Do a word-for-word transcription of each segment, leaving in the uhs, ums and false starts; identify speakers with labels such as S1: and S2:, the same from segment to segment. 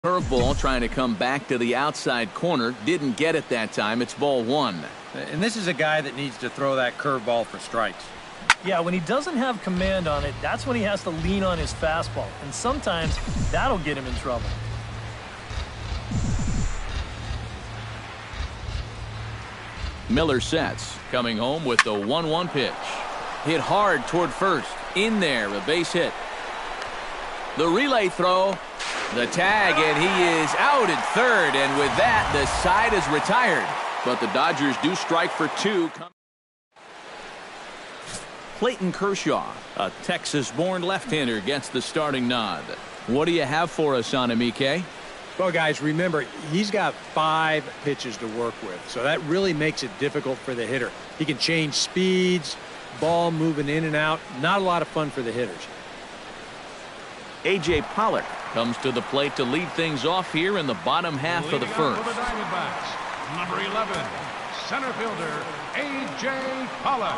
S1: Curveball trying to come back to the outside corner. Didn't get it that time. It's ball one.
S2: And this is a guy that needs to throw that curveball for strikes.
S3: Yeah, when he doesn't have command on it, that's when he has to lean on his fastball. And sometimes that'll get him in trouble.
S1: Miller sets, coming home with the one one pitch. Hit hard toward first. In there, a base hit. The relay throw, the tag, and he is out at third. And with that, the side is retired. But the Dodgers do strike for two. Clayton Kershaw, a Texas-born left-hander, gets the starting nod. What do you have for us on him, E K?
S2: Well, guys, remember, he's got five pitches to work with, so that really makes it difficult for the hitter. He can change speeds, ball moving in and out. Not a lot of fun for the hitters.
S1: A J Pollock comes to the plate to lead things off here in the bottom half
S4: Leading
S1: of the first.
S4: For the Diamondbacks, number eleven, center fielder A J Pollock.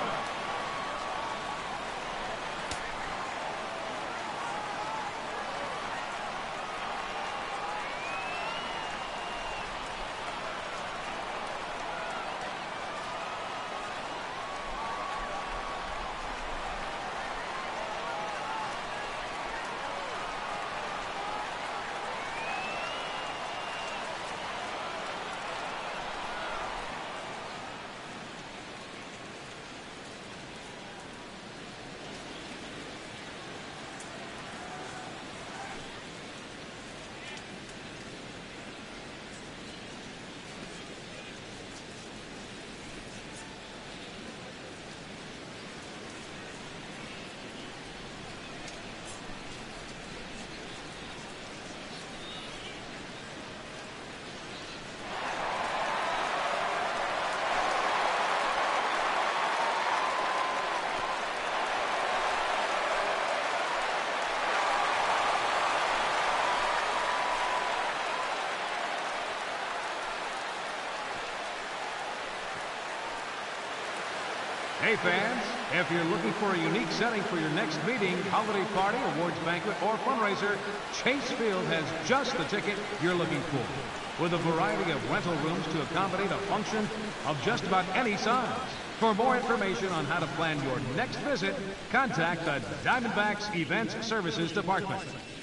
S4: Hey fans, if you're looking for a unique setting for your next meeting, holiday party, awards banquet, or fundraiser, Chase Field has just the ticket you're looking for. With a variety of rental rooms to accommodate a function of just about any size. For more information on how to plan your next visit, contact the Diamondbacks Events Services Department.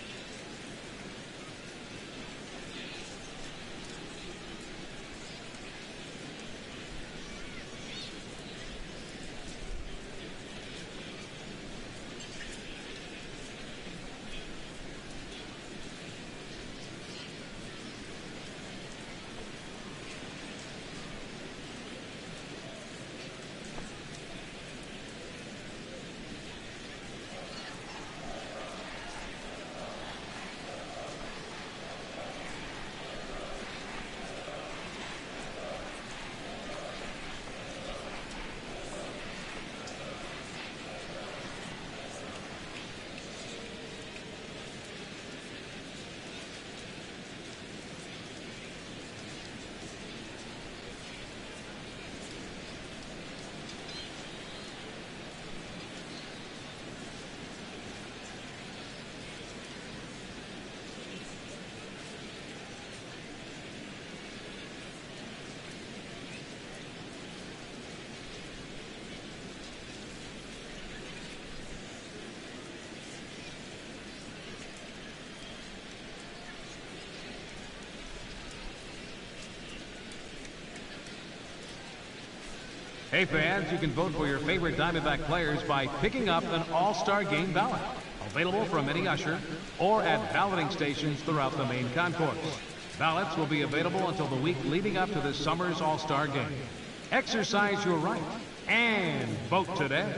S4: Hey fans, you can vote for your favorite Diamondback players by picking up an All-Star Game ballot. Available from any usher or at balloting stations throughout the main concourse. Ballots will be available until the week leading up to this summer's All-Star Game. Exercise your right and vote today.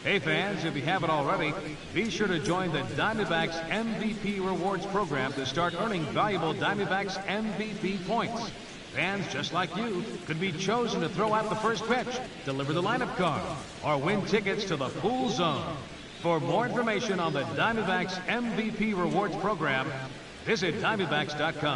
S4: Hey fans, if you haven't already, be sure to join the Diamondbacks M V P Rewards program to start earning valuable Diamondbacks M V P points. Fans just like you could be chosen to throw out the first pitch, deliver the lineup card, or win tickets to the Pool Zone. For more information on the Diamondbacks M V P Rewards program, visit Diamondbacks dot com.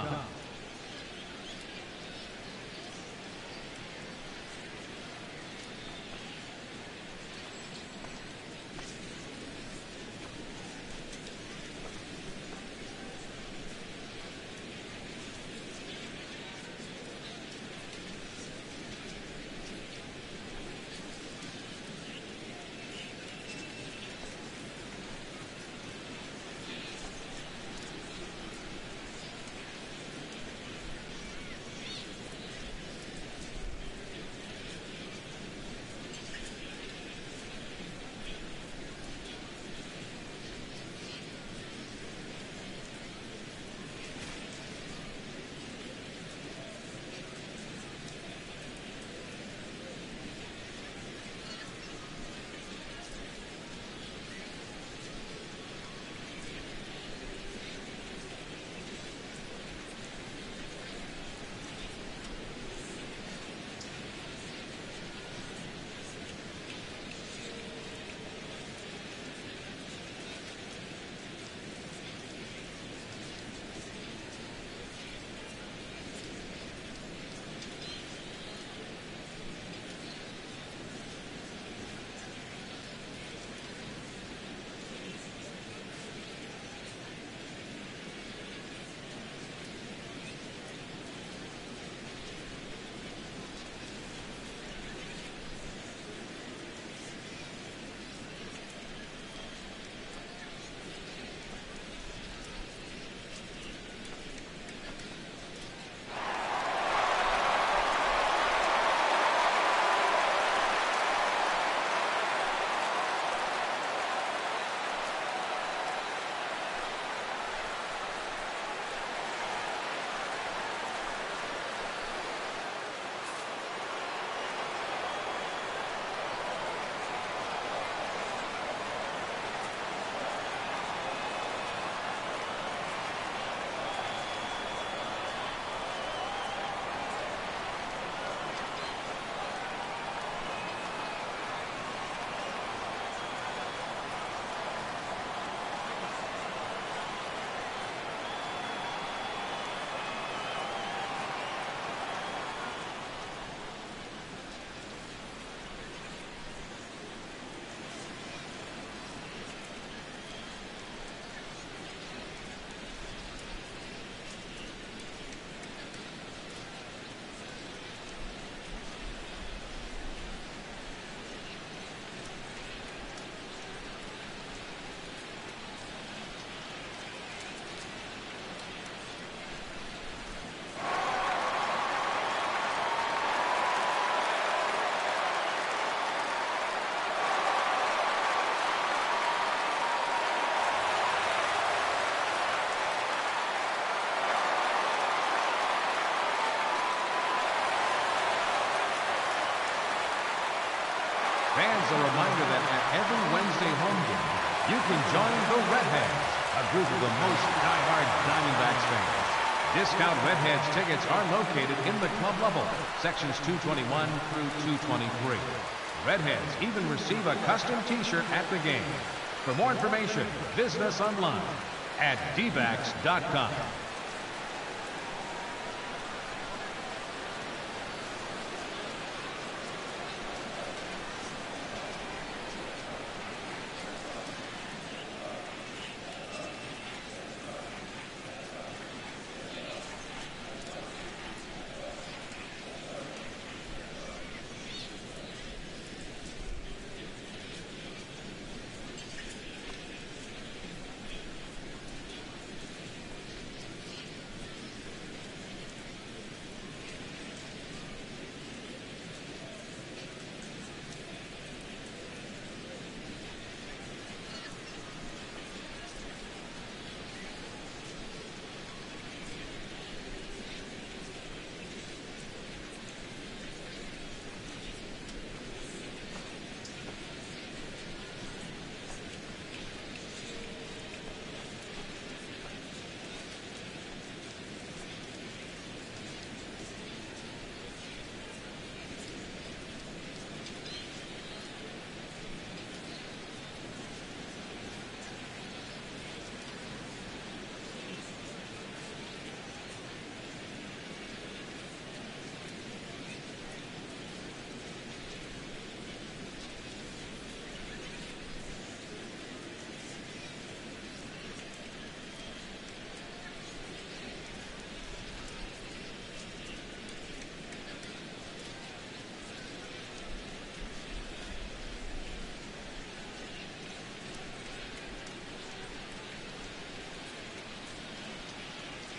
S4: Fans, a reminder that at every Wednesday home game, you can join the Redheads, a group of the most diehard Diamondbacks fans. Discount Redheads tickets are located in the club level, sections two twenty-one through two twenty-three. Redheads even receive a custom t-shirt at the game. For more information, visit us online at D backs dot com.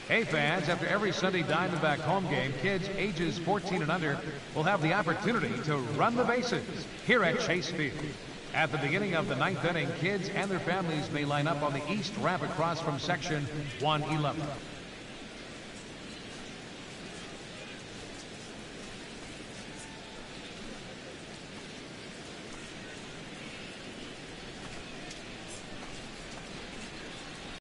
S4: Hey fans, after every Sunday Diamondback home game, kids ages fourteen and under will have the opportunity to run the bases here at Chase Field. At the beginning of the ninth inning, kids and their families may line up on the east ramp across from section one eleven.